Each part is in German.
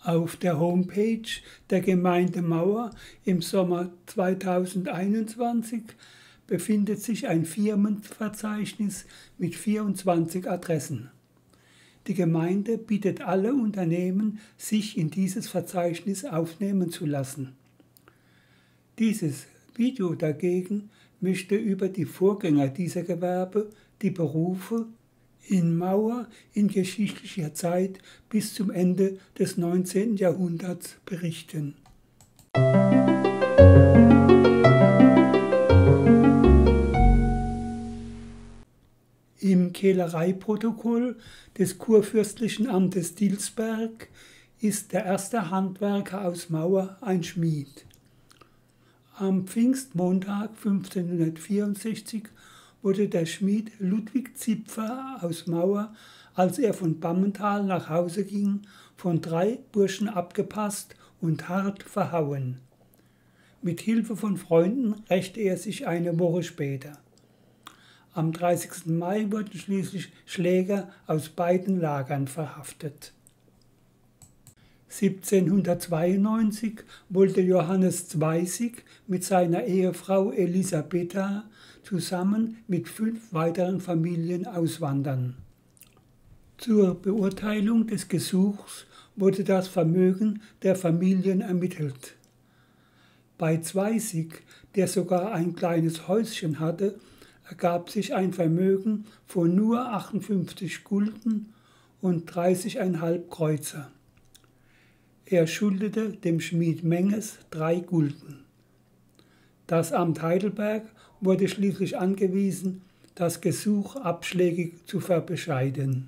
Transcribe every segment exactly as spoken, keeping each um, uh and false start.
Auf der Homepage der Gemeinde Mauer im Sommer zweitausendeinundzwanzig befindet sich ein Firmenverzeichnis mit vierundzwanzig Adressen. Die Gemeinde bittet alle Unternehmen, sich in dieses Verzeichnis aufnehmen zu lassen. Dieses Video dagegen möchte über die Vorgänger dieser Gewerbe, die Berufe in Mauer in geschichtlicher Zeit bis zum Ende des neunzehnten Jahrhunderts berichten. Im Kehlereiprotokoll des Kurfürstlichen Amtes Dilsberg ist der erste Handwerker aus Mauer ein Schmied. Am Pfingstmontag fünfzehnhundertvierundsechzig wurde der Schmied Ludwig Zipfer aus Mauer, als er von Bammental nach Hause ging, von drei Burschen abgepasst und hart verhauen. Mit Hilfe von Freunden rächte er sich eine Woche später. Am dreißigsten Mai wurden schließlich Schläger aus beiden Lagern verhaftet. siebzehnhundertzweiundneunzig wollte Johannes Zweisig mit seiner Ehefrau Elisabetha zusammen mit fünf weiteren Familien auswandern. Zur Beurteilung des Gesuchs wurde das Vermögen der Familien ermittelt. Bei Zweisig, der sogar ein kleines Häuschen hatte, ergab sich ein Vermögen von nur achtundfünfzig Gulden und dreißig Komma fünf Kreuzer. Er schuldete dem Schmied Menges drei Gulden. Das Amt Heidelberg wurde schließlich angewiesen, das Gesuch abschlägig zu verbescheiden.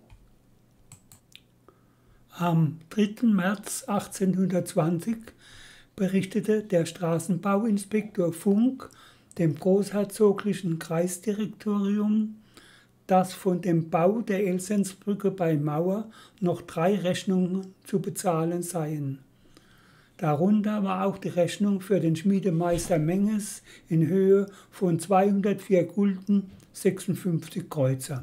Am dritten März achtzehnhundertzwanzig berichtete der Straßenbauinspektor Funk dem Großherzoglichen Kreisdirektorium, dass von dem Bau der Elsensbrücke bei Mauer noch drei Rechnungen zu bezahlen seien. Darunter war auch die Rechnung für den Schmiedemeister Menges in Höhe von zweihundertvier Gulden sechsundfünfzig Kreuzer.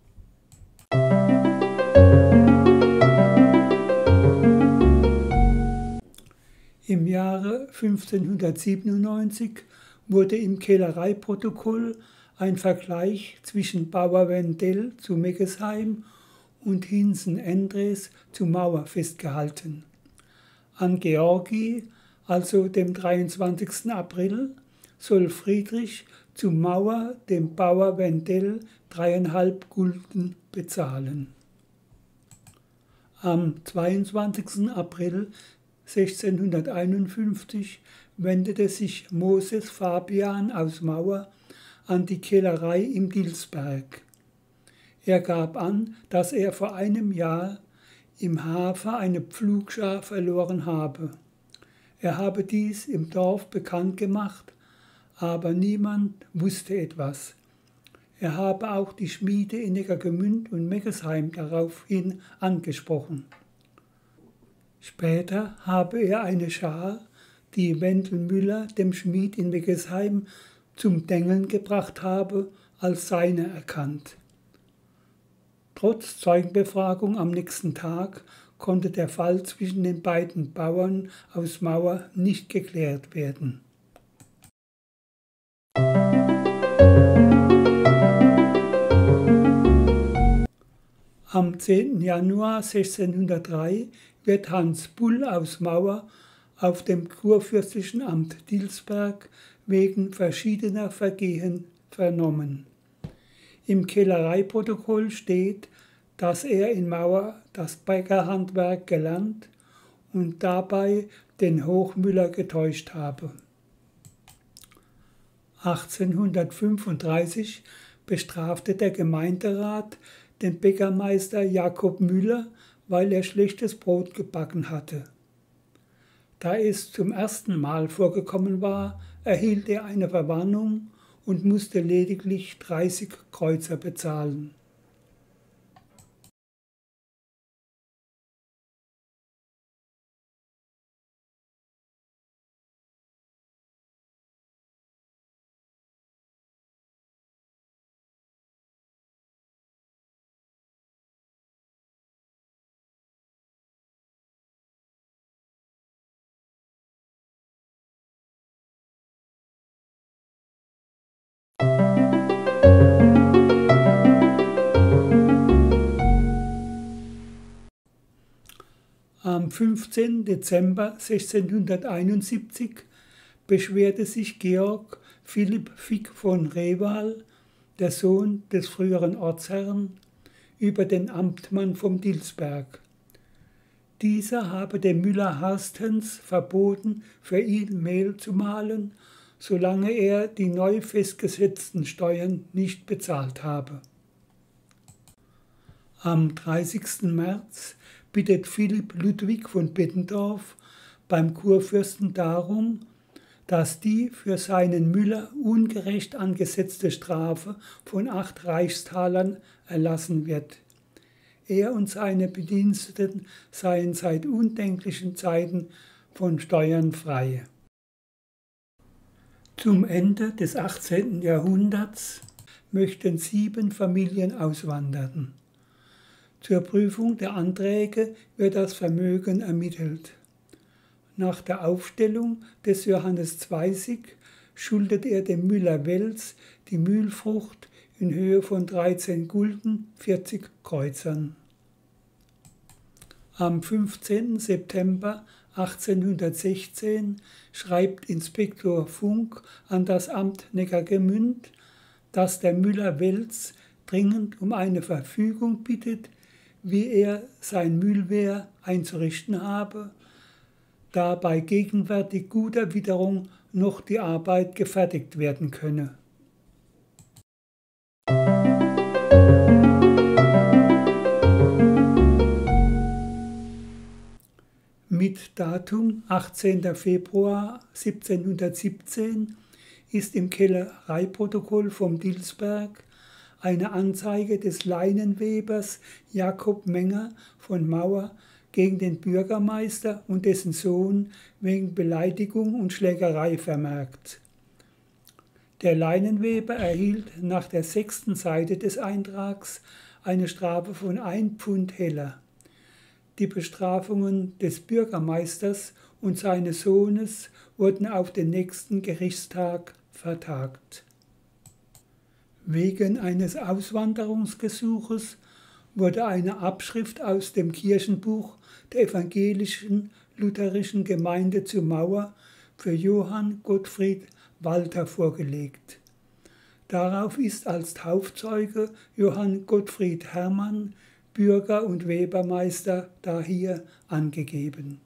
Im Jahre fünfzehnhundertsiebenundneunzig wurde im Kehlereiprotokoll ein Vergleich zwischen Bauer Wendell zu Meggesheim und Hinsen Endres zu Mauer festgehalten. An Georgi, also dem dreiundzwanzigsten April, soll Friedrich zu Mauer dem Bauer Wendell dreieinhalb Gulden bezahlen. Am zweiundzwanzigsten April sechzehnhunderteinundfünfzig wendete sich Moses Fabian aus Mauer an die Kehlerei im Dilsberg. Er gab an, dass er vor einem Jahr im Hafer eine Pflugschar verloren habe. Er habe dies im Dorf bekannt gemacht, aber niemand wusste etwas. Er habe auch die Schmiede in Neckargemünd und Meggesheim daraufhin angesprochen. Später habe er eine Schar, die Wendel Müller dem Schmied in Meggesheim zum Dengeln gebracht habe, als seine erkannt. Trotz Zeugenbefragung am nächsten Tag konnte der Fall zwischen den beiden Bauern aus Mauer nicht geklärt werden. Am zehnten Januar sechzehnhundertdrei wird Hans Bull aus Mauer auf dem kurfürstlichen Amt Dilsberg wegen verschiedener Vergehen vernommen. Im Kehlereiprotokoll steht, dass er in Mauer das Bäckerhandwerk gelernt und dabei den Hochmüller getäuscht habe. achtzehnhundertfünfunddreißig bestrafte der Gemeinderat den Bäckermeister Jakob Müller, weil er schlechtes Brot gebacken hatte. Da es zum ersten Mal vorgekommen war, erhielt er eine Verwarnung und musste lediglich dreißig Kreuzer bezahlen. Am fünfzehnten Dezember sechzehnhunderteinundsiebzig beschwerte sich Georg Philipp Fick von Reval, der Sohn des früheren Ortsherrn, über den Amtmann vom Dilsberg. Dieser habe dem Müller Harstens verboten, für ihn Mehl zu mahlen, solange er die neu festgesetzten Steuern nicht bezahlt habe. Am dreißigsten März bittet Philipp Ludwig von Bettendorf beim Kurfürsten darum, dass die für seinen Müller ungerecht angesetzte Strafe von acht Reichstalern erlassen wird. Er und seine Bediensteten seien seit undenklichen Zeiten von Steuern frei. Zum Ende des achtzehnten Jahrhunderts möchten sieben Familien auswandern. Zur Prüfung der Anträge wird das Vermögen ermittelt. Nach der Aufstellung des Johannes Zweisig schuldet er dem Müller Wels die Mühlfrucht in Höhe von dreizehn Gulden vierzig Kreuzern. Am fünfzehnten September achtzehnhundertsechzehn schreibt Inspektor Funk an das Amt Neckargemünd, dass der Müller Wels dringend um eine Verfügung bittet, wie er sein Mühlwehr einzurichten habe, da bei gegenwärtig guter Witterung noch die Arbeit gefertigt werden könne. Mit Datum achtzehnten Februar siebzehnhundertsiebzehn ist im Kellereiprotokoll vom Dilsberg eine Anzeige des Leinenwebers Jakob Menger von Mauer gegen den Bürgermeister und dessen Sohn wegen Beleidigung und Schlägerei vermerkt. Der Leinenweber erhielt nach der sechsten Seite des Eintrags eine Strafe von ein Pfund Heller. Die Bestrafungen des Bürgermeisters und seines Sohnes wurden auf den nächsten Gerichtstag vertagt. Wegen eines Auswanderungsgesuches wurde eine Abschrift aus dem Kirchenbuch der evangelischen lutherischen Gemeinde zu Mauer für Johann Gottfried Walter vorgelegt. Darauf ist als Taufzeuge Johann Gottfried Hermann, Bürger- und Webermeister dahier angegeben.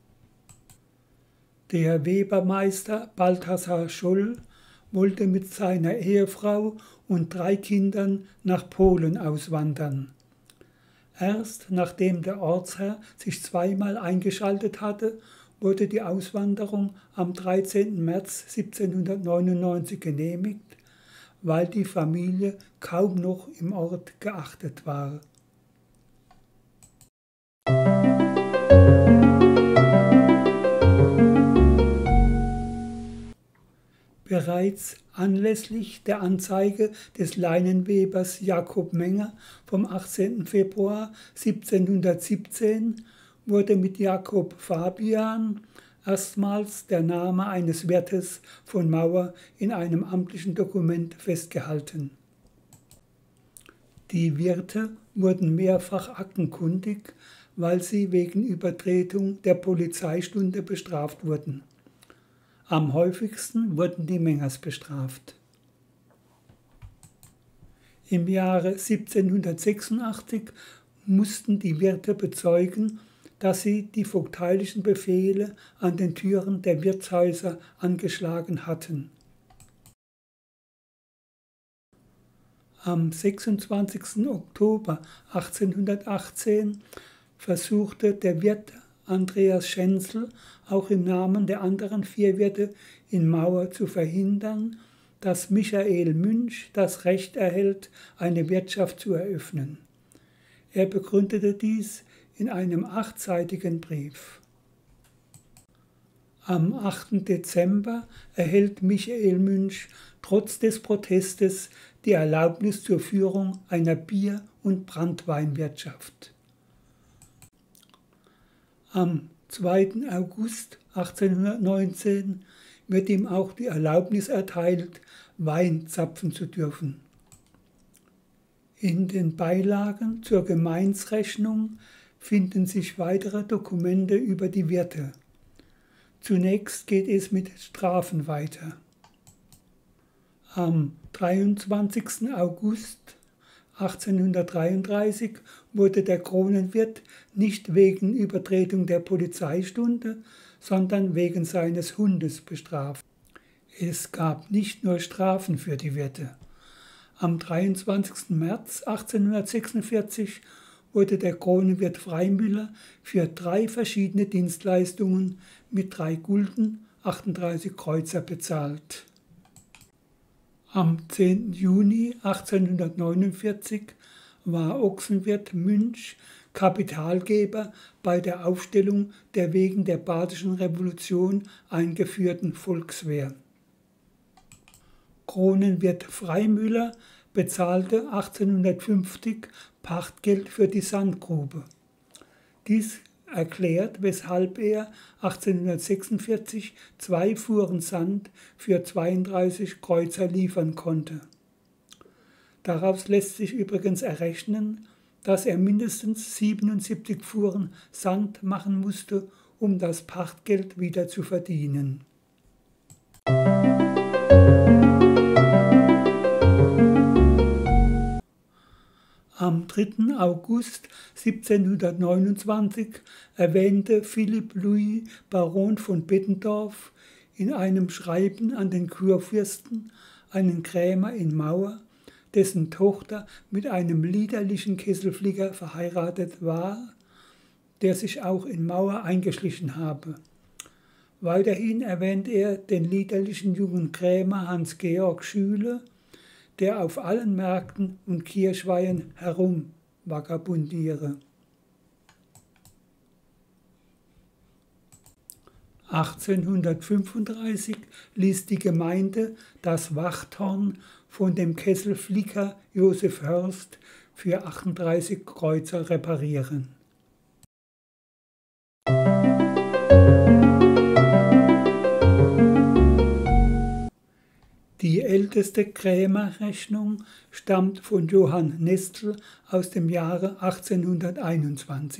Der Webermeister Balthasar Scholl wollte mit seiner Ehefrau und drei Kindern nach Polen auswandern. Erst nachdem der Ortsherr sich zweimal eingeschaltet hatte, wurde die Auswanderung am dreizehnten März siebzehnhundertneunundneunzig genehmigt, weil die Familie kaum noch im Ort geachtet war. Bereits anlässlich der Anzeige des Leinenwebers Jakob Menger vom achtzehnten Februar siebzehnhundertsiebzehn wurde mit Jakob Fabian erstmals der Name eines Wirtes von Mauer in einem amtlichen Dokument festgehalten. Die Wirte wurden mehrfach aktenkundig, weil sie wegen Übertretung der Polizeistunde bestraft wurden. Am häufigsten wurden die Mengers bestraft. Im Jahre siebzehnhundertsechsundachtzig mussten die Wirte bezeugen, dass sie die vogteilichen Befehle an den Türen der Wirtshäuser angeschlagen hatten. Am sechsundzwanzigsten Oktober achtzehnhundertachtzehn versuchte der Wirt Andreas Schenzel auch im Namen der anderen vier Wirte in Mauer zu verhindern, dass Michael Münch das Recht erhält, eine Wirtschaft zu eröffnen. Er begründete dies in einem achtseitigen Brief. Am achten Dezember erhält Michael Münch trotz des Protestes die Erlaubnis zur Führung einer Bier- und Branntweinwirtschaft. Am zweiten August achtzehnhundertneunzehn wird ihm auch die Erlaubnis erteilt, Wein zapfen zu dürfen. In den Beilagen zur Gemeinsrechnung finden sich weitere Dokumente über die Wirte. Zunächst geht es mit Strafen weiter. Am dreiundzwanzigsten August achtzehnhundertdreiunddreißig wurde der Kronenwirt nicht wegen Übertretung der Polizeistunde, sondern wegen seines Hundes bestraft. Es gab nicht nur Strafen für die Wirte. Am dreiundzwanzigsten März achtzehnhundertsechsundvierzig wurde der Kronenwirt Freimüller für drei verschiedene Dienstleistungen mit drei Gulden achtunddreißig Kreuzer bezahlt. Am zehnten Juni achtzehnhundertneunundvierzig war Ochsenwirt Münch Kapitalgeber bei der Aufstellung der wegen der Badischen Revolution eingeführten Volkswehr. Kronenwirt Freimüller bezahlte achtzehnhundertfünfzig Pachtgeld für die Sandgrube. Dies erklärt, weshalb er achtzehnhundertsechsundvierzig zwei Fuhren Sand für zweiunddreißig Kreuzer liefern konnte. Daraus lässt sich übrigens errechnen, dass er mindestens siebenundsiebzig Fuhren Sand machen musste, um das Pachtgeld wieder zu verdienen. Am dritten August siebzehnhundertneunundzwanzig erwähnte Philipp Louis Baron von Bettendorf in einem Schreiben an den Kurfürsten einen Krämer in Mauer, dessen Tochter mit einem liederlichen Kesselflicker verheiratet war, der sich auch in Mauer eingeschlichen habe. Weiterhin erwähnt er den liederlichen jungen Krämer Hans-Georg Schüle, der auf allen Märkten und Kirchweihen herum vagabundiere. achtzehnhundertfünfunddreißig ließ die Gemeinde das Wachthorn von dem Kesselflicker Joseph Hörst für achtunddreißig Kreuzer reparieren. Die älteste Krämerrechnung stammt von Johann Nestel aus dem Jahre achtzehnhunderteinundzwanzig.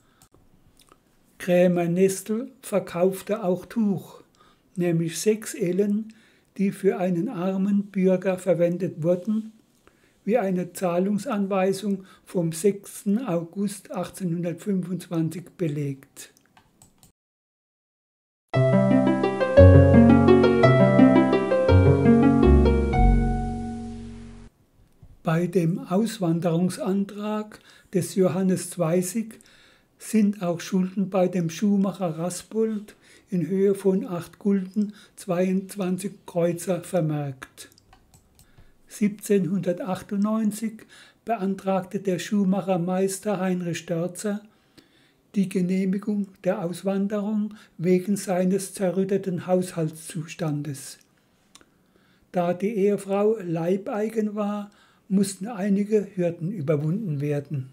Krämer Nestel verkaufte auch Tuch, nämlich sechs Ellen, die für einen armen Bürger verwendet wurden, wie eine Zahlungsanweisung vom sechsten August achtzehnhundertfünfundzwanzig belegt. Bei dem Auswanderungsantrag des Johannes Zweisig sind auch Schulden bei dem Schuhmacher Raspold in Höhe von acht Gulden zweiundzwanzig Kreuzer vermerkt. siebzehnhundertachtundneunzig beantragte der Schuhmachermeister Heinrich Störzer die Genehmigung der Auswanderung wegen seines zerrütteten Haushaltszustandes. Da die Ehefrau leibeigen war, mussten einige Hürden überwunden werden.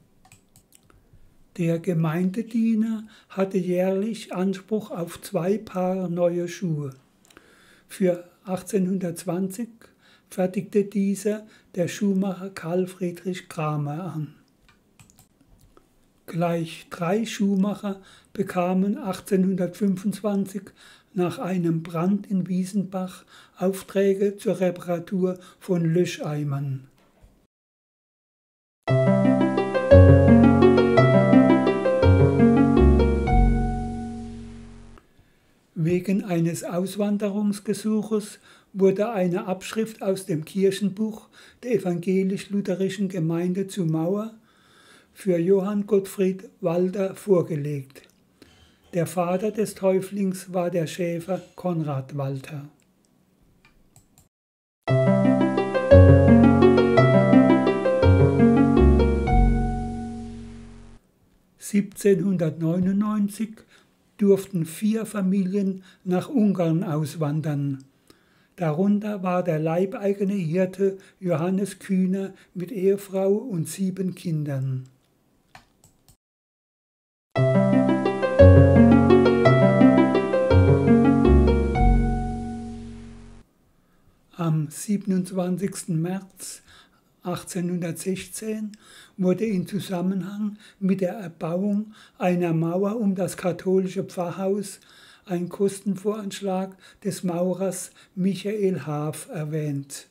Der Gemeindediener hatte jährlich Anspruch auf zwei Paar neue Schuhe. Für achtzehnhundertzwanzig fertigte dieser der Schuhmacher Karl Friedrich Kramer an. Gleich drei Schuhmacher bekamen achtzehnhundertfünfundzwanzig nach einem Brand in Wiesenbach Aufträge zur Reparatur von Löscheimern. Wegen eines Auswanderungsgesuches wurde eine Abschrift aus dem Kirchenbuch der evangelisch-lutherischen Gemeinde zu Mauer für Johann Gottfried Walter vorgelegt. Der Vater des Täuflings war der Schäfer Konrad Walter. siebzehnhundertneunundneunzig durften vier Familien nach Ungarn auswandern. Darunter war der leibeigene Hirte Johannes Kühner mit Ehefrau und sieben Kindern. Am siebenundzwanzigsten März achtzehnhundertsechzehn wurde in Zusammenhang mit der Erbauung einer Mauer um das katholische Pfarrhaus ein Kostenvoranschlag des Maurers Michael Haaf erwähnt.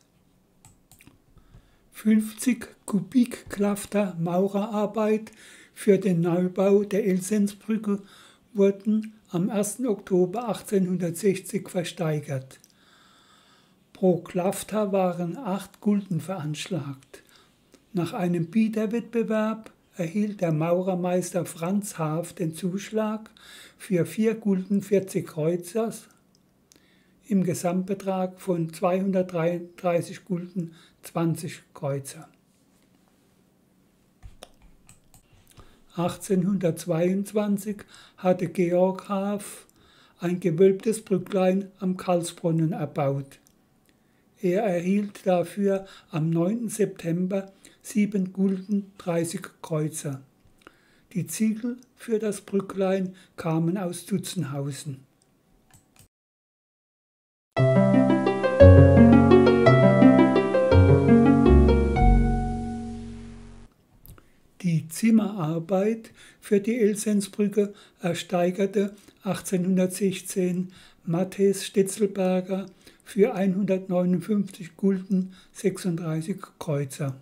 fünfzig Kubikklafter Maurerarbeit für den Neubau der Elsensbrücke wurden am ersten Oktober achtzehnhundertsechzig versteigert. Pro Klafter waren acht Gulden veranschlagt. Nach einem Bieterwettbewerb erhielt der Maurermeister Franz Haaf den Zuschlag für vier Gulden vierzig Kreuzer im Gesamtbetrag von zweihundertdreiunddreißig Gulden zwanzig Kreuzer. achtzehnhundertzweiundzwanzig hatte Georg Haaf ein gewölbtes Brücklein am Karlsbrunnen erbaut. Er erhielt dafür am neunten September sieben Gulden dreißig Kreuzer. Die Ziegel für das Brücklein kamen aus Zutzenhausen. Die Zimmerarbeit für die Elsensbrücke ersteigerte achtzehnhundertsechzehn Matthes Stetzelberger für hundertneunundfünfzig Gulden sechsunddreißig Kreuzer.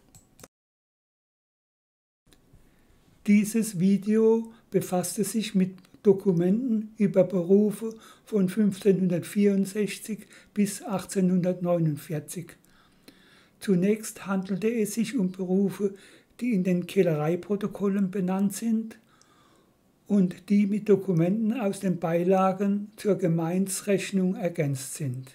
Dieses Video befasste sich mit Dokumenten über Berufe von fünfzehnhundertvierundsechzig bis achtzehnhundertneunundvierzig. Zunächst handelte es sich um Berufe, die in den Kellereiprotokollen benannt sind und die mit Dokumenten aus den Beilagen zur Gemeindsrechnung ergänzt sind.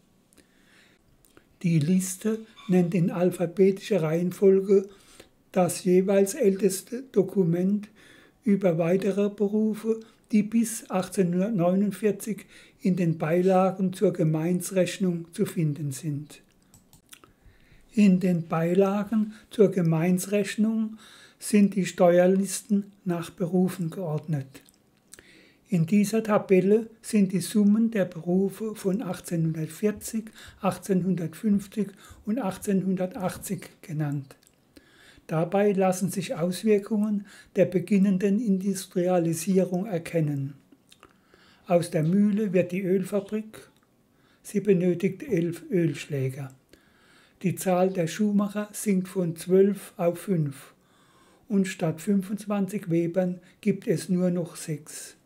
Die Liste nennt in alphabetischer Reihenfolge das jeweils älteste Dokument über weitere Berufe, die bis achtzehnhundertneunundvierzig in den Beilagen zur Gemeindsrechnung zu finden sind. In den Beilagen zur Gemeindsrechnung sind die Steuerlisten nach Berufen geordnet. In dieser Tabelle sind die Summen der Berufe von achtzehnhundertvierzig, achtzehnhundertfünfzig und achtzehnhundertachtzig genannt. Dabei lassen sich Auswirkungen der beginnenden Industrialisierung erkennen. Aus der Mühle wird die Ölfabrik. Sie benötigt elf Ölschläger. Die Zahl der Schuhmacher sinkt von zwölf auf fünf und statt fünfundzwanzig Webern gibt es nur noch sechs.